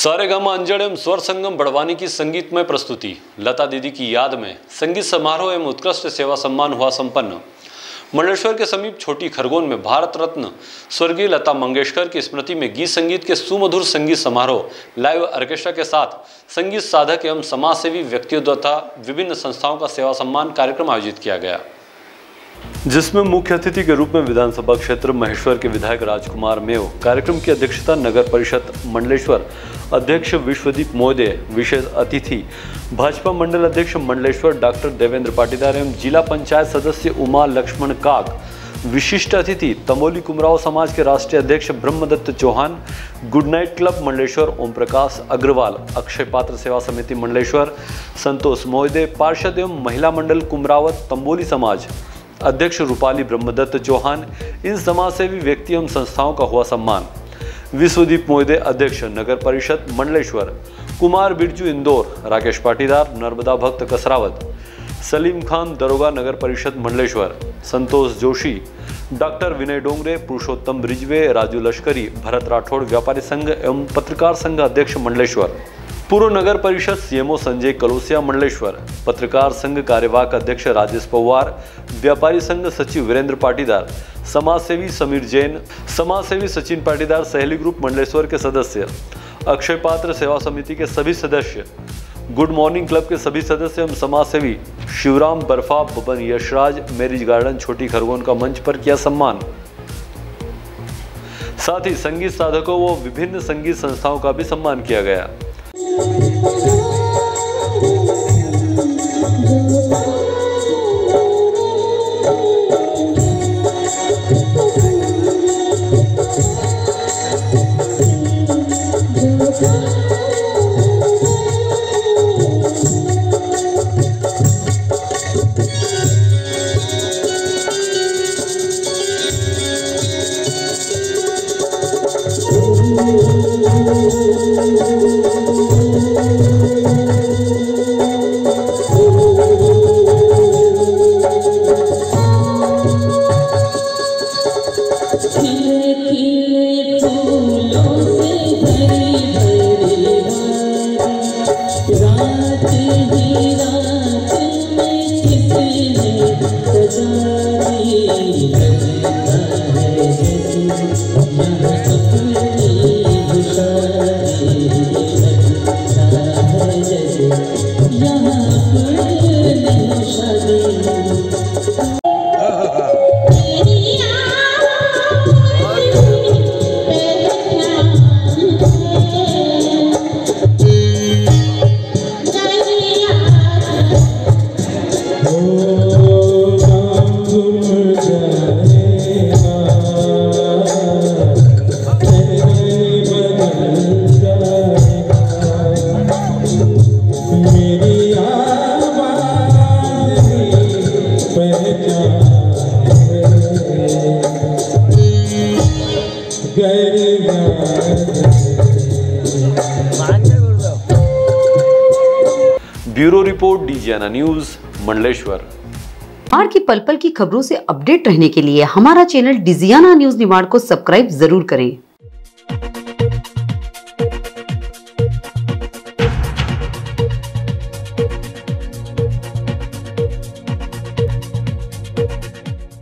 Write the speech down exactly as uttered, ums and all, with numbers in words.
सारेगामा अंजड़ एवं स्वर संगम बड़वानी की संगीतमय प्रस्तुति लता दीदी की याद में संगीत समारोह एवं उत्कृष्ट सेवा सम्मान हुआ संपन्न। मंडलेश्वर के समीप छोटी खरगोन में भारत रत्न स्वर्गीय लता मंगेशकर की स्मृति में गीत संगीत के सुमधुर संगीत समारोह लाइव ऑर्केस्ट्रा के साथ संगीत साधक एवं समाजसेवी व्यक्तियों तथा विभिन्न संस्थाओं का सेवा सम्मान कार्यक्रम आयोजित किया गया, जिसमें मुख्य अतिथि के रूप में विधानसभा क्षेत्र महेश्वर के विधायक राजकुमार मेव, कार्यक्रम की अध्यक्षता नगर परिषद मंडलेश्वर अध्यक्ष विश्वदीप मोदे, विशेष अतिथि भाजपा मंडल अध्यक्ष मंडलेश्वर डॉक्टर देवेंद्र पाटीदार एवं जिला पंचायत सदस्य उमा लक्ष्मण काग, विशिष्ट अतिथि तमोली कुमराव समाज के राष्ट्रीय अध्यक्ष Brahmadatt Chauhan, good night club Mandleshwar Om Prakash Agrawal, Akshay Patra Seva समिति मंडलेश्वर संतोष मोदे, पार्षद एवं महिला मंडल कुमरावत तंबोली समाज अध्यक्ष रूपाली ब्रह्मदत्त चौहान, इन समाजसेवी व्यक्ति एवं संस्थाओं का हुआ सम्मान। विश्वदीप मोदे अध्यक्ष नगर परिषद मंडलेश्वर, कुमार बिरजू इंदौर, राकेश पाटीदार नर्मदा भक्त कसरावत, सलीम खान दरोगा नगर परिषद मंडलेश्वर, संतोष जोशी, डॉक्टर विनय डोंगरे, पुरुषोत्तम रिजवे, राजू लश्करी, भरत राठौड़ व्यापारी संघ एवं पत्रकार संघ अध्यक्ष मंडलेश्वर, पूर्व नगर परिषद सीएमओ संजय कलोसिया मंडलेश्वर, पत्रकार संघ कार्यवाहक अध्यक्ष राजेश पवार, व्यापारी संघ सचिव वीरेंद्र पाटीदार, समाजसेवी समीर जैन, समाजसेवी सचिन पाटीदार, सहेली ग्रुप मंडलेश्वर के सदस्य, अक्षय पात्र सेवा समिति के सभी सदस्य, गुड मॉर्निंग क्लब के सभी सदस्य एवं समाजसेवी, शिवराम बर्फा, बबन यशराज, मैरिज गार्डन छोटी खरगोन का मंच पर किया सम्मान। साथ ही संगीत साधकों व विभिन्न संगीत संस्थाओं का भी सम्मान किया गया। ब्यूरो रिपोर्ट डीजीएना न्यूज मंडलेश्वर। निमाड़ की पल पल की खबरों से अपडेट रहने के लिए हमारा चैनल डीजीएना न्यूज निमाड़ को सब्सक्राइब जरूर करें।